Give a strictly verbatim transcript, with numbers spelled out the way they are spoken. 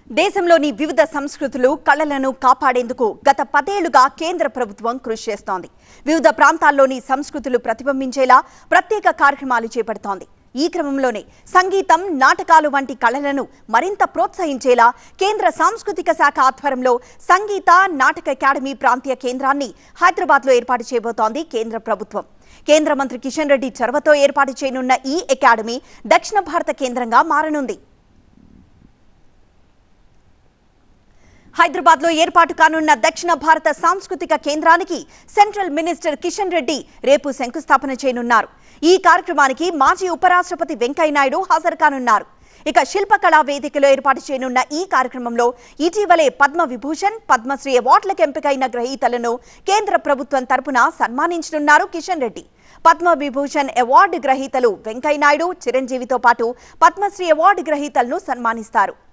దేశంలోని వివిధ సంస్కృతులు కళలను కాపాడేందుకు గత పదేళ్లుగా కేంద్ర ప్రభుత్వం కృషి చేస్తోంది. వివిధ ప్రాంతాల్లోని సంస్కృతులు ప్రతిబింబించేలా ప్రత్యేక కార్యక్రమాలు చేపడుతోంది. ఈ క్రమంలోనే సంగీతం, నాటకాలు వంటి కళలను మరింత ప్రోత్సహించేలా కేంద్ర సాంస్కృతిక శాఖ ఆధ్వర్యంలో సంగీత నాటక అకాడమీ ప్రాంతీయ కేంద్రాన్ని హైదరాబాద్లో ఏర్పాటు చేయబోతోంది కేంద్ర ప్రభుత్వం. కేంద్ర మంత్రి కిషన్ రెడ్డి చొరవతో ఏర్పాటు చేయనున్న ఈ అకాడమీ దక్షిణ భారత కేంద్రంగా మారనుంది. హైదరాబాద్ లో ఏర్పాటు కానున్న దక్షిణ భారత సాంస్కృతిక కేంద్రానికి సెంట్రల్ మినిస్టర్ కిషన్ రెడ్డి రేపు శంకుస్థాపన చేయనున్నారు. ఈ కార్యక్రమానికి మాజీ ఉపరాష్ట్రపతి వెంకయ్యనాయుడు హాజరు కానున్నారు. ఇక శిల్పకళా వేదికలో ఏర్పాటు చేయనున్న ఈ కార్యక్రమంలో ఇటీవలే పద్మ విభూషణ్, పద్మశ్రీ అవార్డులకు ఎంపికైన గ్రహీతలను కేంద్ర ప్రభుత్వం తరపున సన్మానించనున్నారు కిషన్ రెడ్డి. పద్మ విభూషణ్ అవార్డు గ్రహీతలు వెంకయ్యనాయుడు, చిరంజీవితో పాటు పద్మశ్రీ అవార్డు గ్రహీతలను సన్మానిస్తారు.